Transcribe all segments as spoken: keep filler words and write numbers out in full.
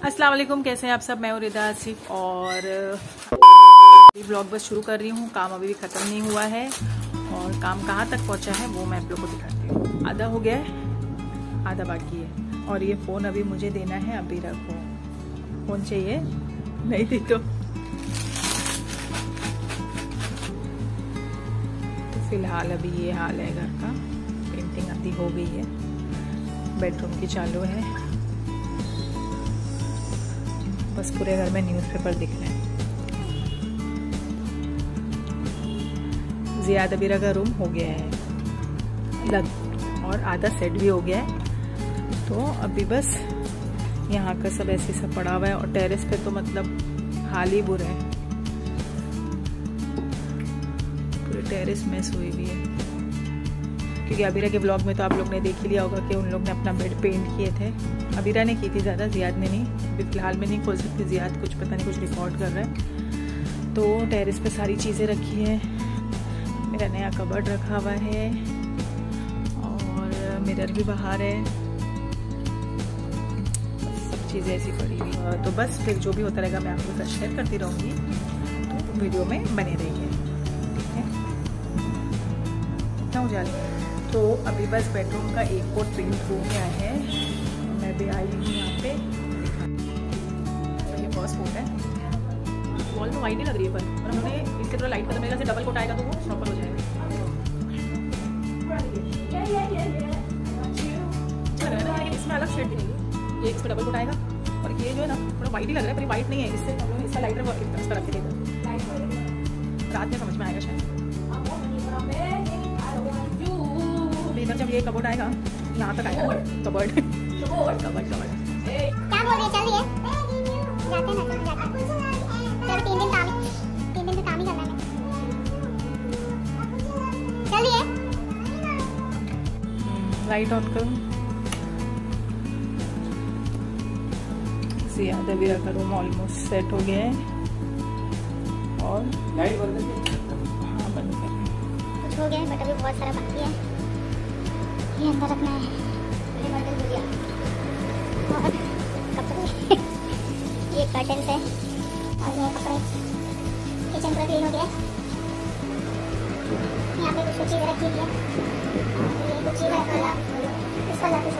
अस्सलाम वालेकुम, कैसे हैं आप सब। मैं हूं रिदा आसिफ और ब्लॉग बस शुरू कर रही हूं। काम अभी भी ख़त्म नहीं हुआ है और काम कहां तक पहुंचा है वो मैं आप लोग को दिखाती हूं। आधा हो गया है, आधा बाकी है। और ये फ़ोन अभी मुझे देना है। अभी रखो, फ़ोन चाहिए नहीं दी तो फिलहाल अभी ये हाल है घर का। पेंटिंग आधी हो गई है, बेडरूम की चालू है, बस पूरे घर में न्यूज़पेपर दिख रहे हैं। ज़ियाद अबीरा का रूम हो गया है लग और आधा सेट भी हो गया है। तो अभी बस यहाँ का सब ऐसे सब पड़ा हुआ है और टेरेस पे तो मतलब हाल ही बुरे हैं, पूरी टेरेस मैस हुई हुई है। क्योंकि अबीरा के ब्लॉग में तो आप लोग ने देख ही लिया होगा कि उन लोग ने अपना बेड पेंट किए थे। अबीरा ने की थी ज़्यादा, ज़ियाद ने नहीं। अभी फ़िलहाल में नहीं खोल सकती ज़ियाद, कुछ पता नहीं कुछ रिकॉर्ड कर रहा है। तो टेरेस पे सारी चीज़ें रखी हैं। मेरा नया कबर्ड रखा हुआ है और मिरर भी बाहर है, सब चीज़ें ऐसी पड़ी हुई। तो बस फिर जो भी होता रहेगा मैं आपके साथ शेयर करती रहूँगी, तो वीडियो में बने रहिए। ठीक है, इतना हो जाए। तो अभी बस बेडरूम का एक कोट पेंट हो गया है। मैं भी आई हूँ यहाँ पे। तो ये फर्स्ट कोट है। वॉल तो वाइट ही लग रही है, पर और हमने इससे थोड़ा लाइट कलर मेरे से डबल कोट आएगा तो वो प्रॉपर हो जाएगा। इसमें अलग शेड भी नहीं है, ये इसमें डबल कोट आएगा और ये जो है ना थोड़ा वाइट ही लग रहा है, पर वाइट नहीं है। इससे हम लोग इसका लाइटर इसका रख देगा, रात में समझ में आएगा शायद। इधर जब ये कबर्ड आएगा यहाँ तक आएगा, कबर्ड कबर्ड कबर्ड क्या बोल रही है। चल रही है, जाते हैं ना, जाते हैं। चल तीन दिन काम तीन दिन तो काम ही करना है। चलिए लाइट ऑन करो। ज़ियाद अबीरा का रूम ऑलमोस्ट सेट हो गया है और लाइट बंद कर, हाँ बंद कर, कुछ हो गया है बट अभी बहुत सारा बाकी है। ये अंदर रखना है और कपड़े ये कर्टन है और ये कपड़े। किचन पूरा क्लीन हो गया। यहाँ पे कुछ चीज़ें रखी हुई है, ये कुछ चीज़ें इसका लाते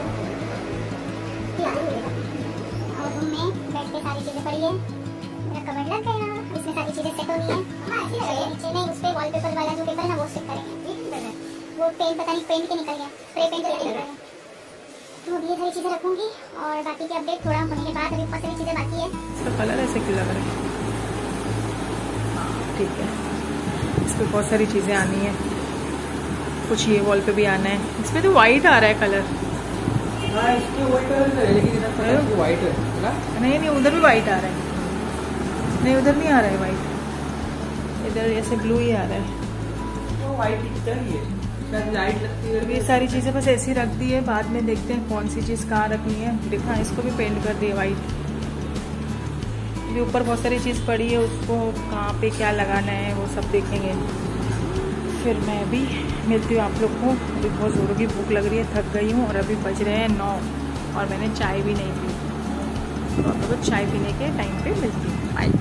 और रूम में बेड पे सारी चीज़ें पड़ी है। मेरा कबर्ड लग गया, इसमें सारी चीज़ें सेट हो गई है। नीचे नहीं, उस पर वॉलपेपर वाला जो पेपर है ना वो सेट करेंगे। वो पेंट पता नहीं पेंट के निकल गया, स्प्रे पेंट के निकल गया। तो ये सारी चीज़ें रखूंगी और बाकी के अपडेट थोड़ा होने के बाद। अभी बहुत सारी चीज़ें बाकी है। इसका कलर ऐसे क्यों लग रहा है? हाँ ठीक है, इस पर बहुत सारी चीज़ें आनी है। कुछ ये वॉल पे भी आना है। इसमें तो वाइट आ रहा है कलर। हाँ इसमें वाइट कलर है, लेकिन इधर वाइट है। नहीं नहीं उधर भी वाइट आ रहा है। नहीं उधर नहीं आ रहा है वाइट, इधर ऐसे ब्लू ही आ रहा है। वाइट इधर ही है, लाइट लगती है। ये सारी चीज़ें बस ऐसी रख दी है, बाद में देखते हैं कौन सी चीज़ कहाँ रखनी है। देखा इसको भी पेंट कर दिया वाइट। ये ऊपर बहुत सारी चीज़ पड़ी है, उसको कहाँ पे क्या लगाना है वो सब देखेंगे। फिर मैं भी मिलती हूँ आप लोग को। अभी बहुत ज़ोरों की भूख लग रही है, थक गई हूँ और अभी बज रहे हैं नौ और मैंने चाय भी नहीं पी। तो अब लोग चाय पीने के टाइम पे मिलती हूँ। बाय।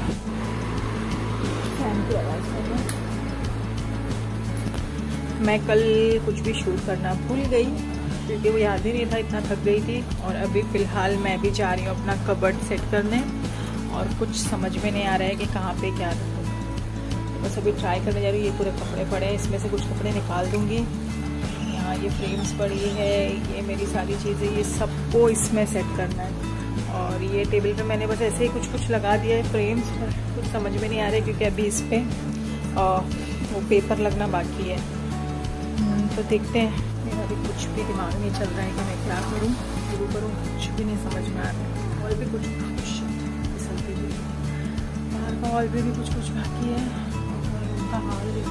फैन की आवाज़ है। मैं कल कुछ भी शूट करना भूल गई क्योंकि वो याद ही नहीं था, इतना थक गई थी। और अभी फ़िलहाल मैं भी जा रही हूँ अपना कबर्ड सेट करने और कुछ समझ में नहीं आ रहा है कि कहाँ पे क्या रखूँ। तो बस अभी ट्राई करने जा रही हूँ। ये पूरे कपड़े पड़े हैं, इसमें से कुछ कपड़े निकाल दूँगी। यहाँ ये फ्रेम्स पड़ी है, ये मेरी सारी चीज़ें, ये सबको इसमें सेट करना है। और ये टेबल पे मैंने बस ऐसे ही कुछ कुछ लगा दिया है फ्रेम्स, पर कुछ समझ में नहीं आ रहा है क्योंकि अभी इस पर वो पेपर लगना बाकी है। तो देखते हैं, मेरा भी कुछ भी दिमाग नहीं चल रहा है कि मैं क्या करूं, शुरू करूं, कुछ भी नहीं समझ में आ रहा है। और भी कुछ फिसलती भी बाहर का हॉल भी, भी कुछ कुछ बाकी है और उनका हाल भी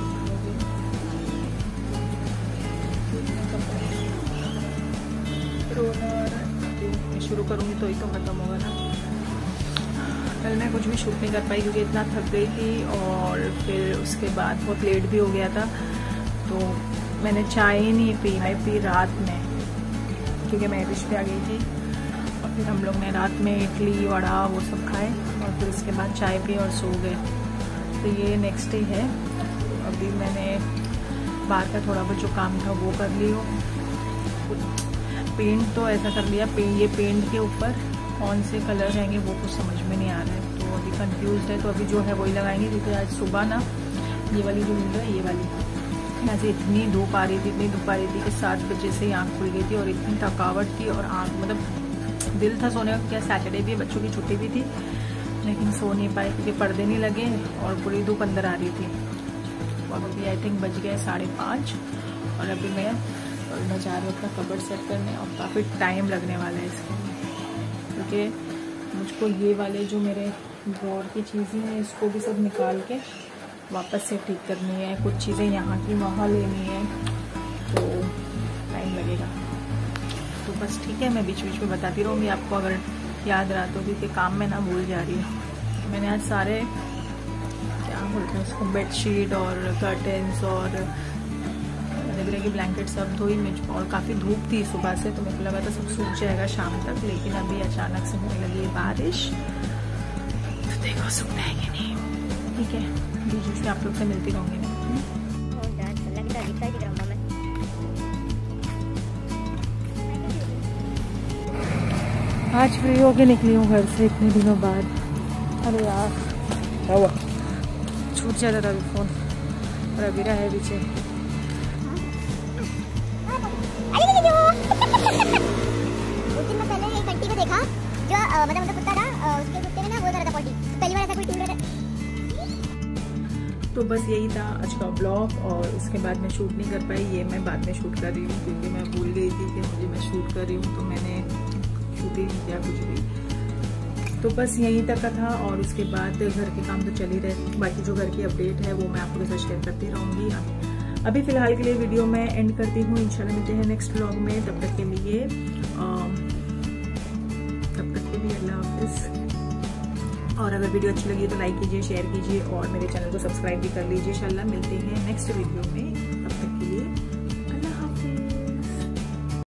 रोना शुरू करूँगी तो ही तो ख़त्म होगा ना। कल मैं कुछ भी शूट नहीं कर पाई क्योंकि इतना थक गई थी और फिर उसके बाद बहुत लेट भी हो गया था। तो मैंने चाय ही नहीं पी, मैं पी रात में क्योंकि मैं रिश्ते आ गई थी। और फिर हम लोग ने रात में इडली वड़ा वो सब खाए और फिर इसके बाद चाय पी और सो गए। तो ये नेक्स्ट डे है। अभी मैंने बाहर का थोड़ा बहुत जो काम था वो कर लियो। पेंट तो ऐसा कर लिया, पेंट ये पेंट के ऊपर कौन से कलर रहेंगे वो कुछ समझ में नहीं आ रहा है, तो अभी कंफ्यूज है। तो अभी जो है वही लगाएंगे, क्योंकि आज सुबह ना ये वाली जो विंडो है ये वाली यहाँ से इतनी धूप आ रही थी, इतनी धूप आ रही थी कि सात बजे से ही आँख खुल गई थी और इतनी थकावट थी और आँख मतलब दिल था सोने का। क्या सैटरडे भी बच्चों की छुट्टी भी थी, लेकिन सो नहीं पाए क्योंकि पर्दे नहीं लगे और पूरी धूप अंदर आ रही थी। और अभी आई थिंक बज गए साढ़े पाँच और अभी मैं और मैं जा रही हूँ अपना कबर्ड सेट करने और काफ़ी टाइम लगने वाला है इसके लिए, क्योंकि मुझको ये वाले जो मेरे ड्रॉर की चीज़ें हैं इसको भी सब निकाल के वापस से ठीक करनी है, कुछ चीज़ें यहाँ की वहाँ लेनी है, तो टाइम लगेगा। तो बस ठीक है, मैं बीच बीच में बताती रहूँगी आपको अगर याद रहा तो, क्योंकि काम में ना भूल जा रही है। मैंने आज सारे क्या बोलते हैं उसको बेडशीट और कर्टन्स और रगड़े की ब्लैंकेट सब धोई मुझ और काफ़ी धूप थी सुबह से, तो मेरे को लगा था सब सूख जाएगा शाम तक, लेकिन अभी अचानक से होने लगी है बारिश, तो देखो सूखना है कि नहीं। ठीक है, बीच बीच में आप लोग से मिलती रहूँगी मैं। आज फ्री होके निकली हूँ घर से इतने दिनों बाद। अरे यार क्या हुआ, छूट जाता था अभी फोन और अभी रहा है पीछे। उस दिन मैं पहले एक आंटी को देखा जो मतलब मतलब कुत्ता था, उसके कुत्ते में ना वो जरा था पॉटी, पहली बार ऐसा कोई टूट रहा था। तो बस यही था आज का ब्लॉग और इसके बाद मैं शूट नहीं कर पाई, ये मैं बाद में शूट कर रही हूँ क्योंकि मैं भूल गई थी कि मुझे मैं शूट कर रही हूँ, तो मैंने शूट ही नहीं किया कुछ भी। तो बस यहीं तक का था और उसके बाद घर के काम तो चल ही रहे, बाकी जो घर की अपडेट है वो मैं आपके साथ शेयर करती रहूँगी। अभी फिलहाल के लिए वीडियो मैं एंड करती हूँ, इंशाल्लाह मिलते हैं नेक्स्ट व्लॉग में। तब तक के लिए तब तक के लिए अल्लाह हाफिज़। और अगर वीडियो अच्छी लगी तो लाइक कीजिए, शेयर कीजिए और मेरे चैनल को सब्सक्राइब भी कर लीजिए। इंशाल्लाह मिलते हैं नेक्स्ट वीडियो में, तब तक के लिए अल्लाह हाफिज़।